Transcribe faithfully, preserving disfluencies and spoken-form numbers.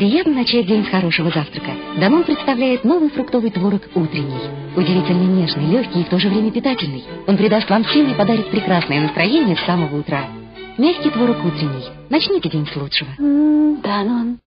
Приятно начать день с хорошего завтрака. Данон представляет новый фруктовый творог «Утренний». Удивительно нежный, легкий и в то же время питательный. Он придаст вам силы и подарит прекрасное настроение с самого утра. Мягкий творог «Утренний». Начните день с лучшего. Данон.